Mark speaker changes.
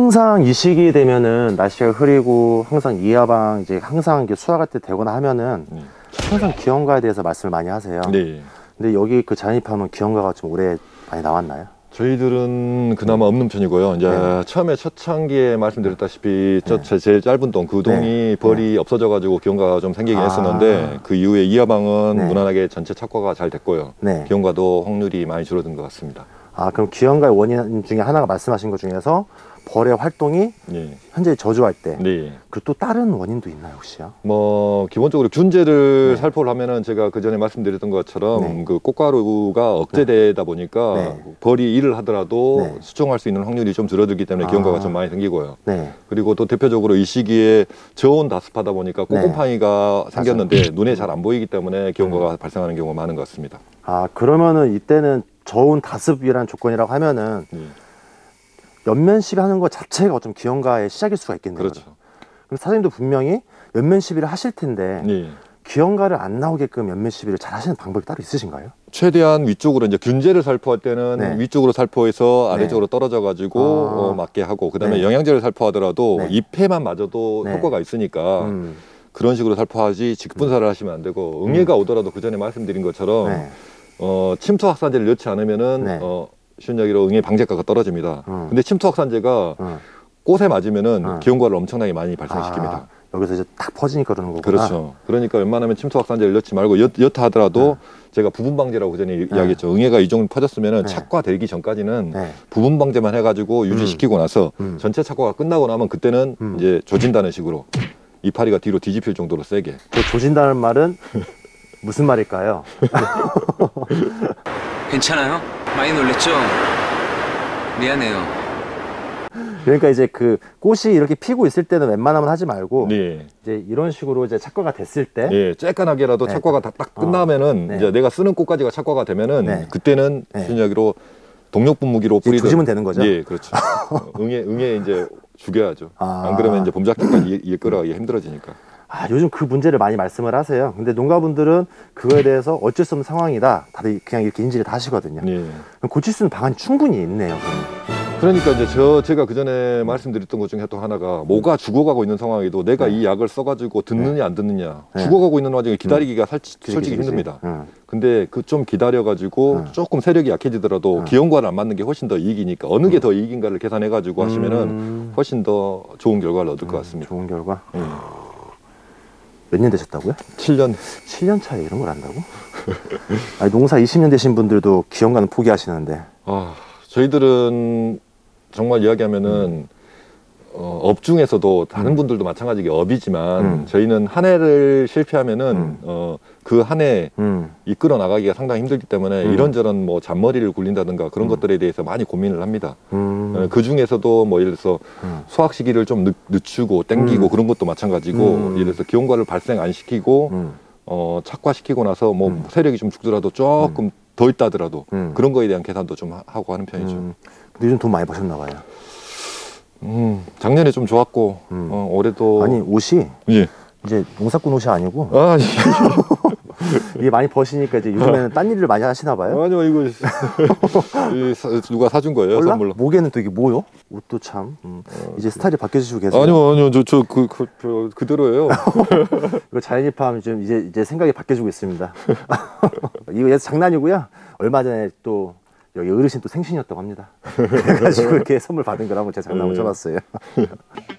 Speaker 1: 항상 이 시기 되면은 날씨가 흐리고 항상 이하방 이제 항상 이렇게 수확할 때 되거나 하면은 항상 기형가에 대해서 말씀을 많이 하세요.
Speaker 2: 네. 근데
Speaker 1: 여기 그 자연입하면 기형가가 좀 올해 많이 나왔나요?
Speaker 2: 저희들은 그나마 없는 편이고요. 이제 처음에 초창기에 말씀드렸다시피 제일 짧은 동, 그 동이 벌이 없어져가지고 기형가가 좀 생기긴 했었는데 그 이후에 이하방은 무난하게 전체 착과가 잘 됐고요. 기형가도 확률이 많이 줄어든 것 같습니다.
Speaker 1: 아, 그럼 기형가의 원인 중에 하나가 말씀하신 것 중에서 벌의 활동이 현재 저조할 때 그 또 다른 원인도 있나요 혹시요?
Speaker 2: 뭐 기본적으로 균제를 살포를 하면은 제가 그 전에 말씀드렸던 것처럼 그 꽃가루가 억제되다 보니까 벌이 일을 하더라도 수정할 수 있는 확률이 좀 줄어들기 때문에 기형가가 좀 많이 생기고요. 그리고 또 대표적으로 이 시기에 저온 다습하다 보니까 꽃곰팡이가 생겼는데 눈에 잘 안 보이기 때문에 기형가가 발생하는 경우가 많은 것 같습니다.
Speaker 1: 아, 그러면은 이때는 저온 다습이라는 조건이라고 하면은 연면시비 하는 것 자체가 좀 기형가의 시작일 수가 있겠네요.
Speaker 2: 그렇죠.
Speaker 1: 그럼 사장님도 분명히 연면시비를 하실 텐데 기형가를 안 나오게끔 연면시비를 잘 하시는 방법이 따로 있으신가요?
Speaker 2: 최대한 위쪽으로 이제 균제를 살포할 때는 위쪽으로 살포해서 아래쪽으로 떨어져 가지고 맞게 하고, 그다음에 영양제를 살포하더라도 잎에만 맞아도 효과가 있으니까 그런 식으로 살포하지 직분사를 하시면 안 되고, 응애가 오더라도 그 전에 말씀드린 것처럼 침투 확산제를 넣지 않으면은 쉬운 이야기로 응애 방제가가 떨어집니다. 근데 침투 확산제가 꽃에 맞으면은 기형가를 엄청나게 많이 발생시킵니다.
Speaker 1: 여기서 이제 딱 퍼지니까 그러는 거구나.
Speaker 2: 그렇죠. 그러니까 웬만하면 침투 확산제를 넣지 말고 여타 하더라도 제가 부분 방제라고 그 전에 이야기했죠. 응애가 이 정도 퍼졌으면은 착과되기 전까지는 부분 방제만 해가지고 유지시키고 나서 전체 착과가 끝나고 나면 그때는 이제 조진다는 식으로 이파리가 뒤로 뒤집힐 정도로 세게.
Speaker 1: 그 조진다는 말은 무슨 말일까요?
Speaker 3: 괜찮아요? 많이 놀랬죠? 미안해요.
Speaker 1: 그러니까 이제 그 꽃이 이렇게 피고 있을 때는 웬만하면 하지 말고 이제 이런 식으로 이제 착과가 됐을 때
Speaker 2: 쬐깐하게라도 착과가 딱 끝나면은 이제 내가 쓰는 꽃까지가 착과가 되면은 그때는 순이야기로 동력분무기로 뿌리든
Speaker 1: 조지면 되는 거죠?
Speaker 2: 예, 그렇죠. 응애 이제 죽여야죠. 안 그러면 이제 봄작기까지 이끌어가기 힘들어지니까.
Speaker 1: 아, 요즘 그 문제를 많이 말씀을 하세요. 근데 농가분들은 그거에 대해서 어쩔 수 없는 상황이다, 다들 그냥 이렇게 인지를 다 하시거든요. 그럼 고칠 수 있는 방안이 충분히 있네요.
Speaker 2: 그러니까 이제 제가 그 전에 말씀드렸던 것 중에 또 하나가, 모가 죽어가고 있는 상황에도 내가 이 약을 써가지고 듣느냐 안 듣느냐, 죽어가고 있는 와중에 기다리기가 솔직히 힘듭니다. 근데 그 좀 기다려가지고 조금 세력이 약해지더라도 기형과를 안 맞는 게 훨씬 더 이익이니까 어느 게 더 이익인가를 계산해가지고 하시면은 훨씬 더 좋은 결과를 얻을 것 같습니다.
Speaker 1: 좋은 결과? 몇 년 되셨다고요?
Speaker 2: 7년.
Speaker 1: 7년 차에 이런 걸 한다고? 아니, 농사 20년 되신 분들도 기형과는 포기하시는데.
Speaker 2: 저희들은 정말 이야기하면은 업 중에서도 다른 분들도 마찬가지게 업이지만 저희는 한 해를 실패하면은 그 한 해 이끌어 나가기가 상당히 힘들기 때문에 이런저런 뭐 잔머리를 굴린다든가 그런 것들에 대해서 많이 고민을 합니다. 그 중에서도 뭐 예를 들어서 수확 시기를 좀 늦추고 땡기고 그런 것도 마찬가지고, 예를 들어서 기형과를 발생 안 시키고 착과시키고 나서 뭐 세력이 좀 죽더라도 조금 더 있다더라도 그런 거에 대한 계산도 좀 하고 하는 편이죠.
Speaker 1: 근데 요즘 돈 많이 버셨나 봐요.
Speaker 2: 작년에 좀 좋았고 올해도.
Speaker 1: 아니, 옷이 이제 농사꾼 옷이 아니고 이게 많이 버시니까 이제 요즘에는 딴 일을 많이 하시나 봐요.
Speaker 2: 아니요, 이거 누가 사준 거예요,
Speaker 1: 몰라?
Speaker 2: 선물로.
Speaker 1: 목에는 또 이게 뭐요? 옷도 참 이제 스타일이 바뀌어지시고 계세요.
Speaker 2: 아니요, 저 그대로예요.
Speaker 1: 이거 자연입하면 좀 이제 생각이 바뀌어지고 있습니다. 이거 장난이고요. 얼마 전에 또 여기 어르신 또 생신이었다고 합니다. 그래가지고 이렇게 선물 받은 거라고 제가 장난을 쳐봤어요.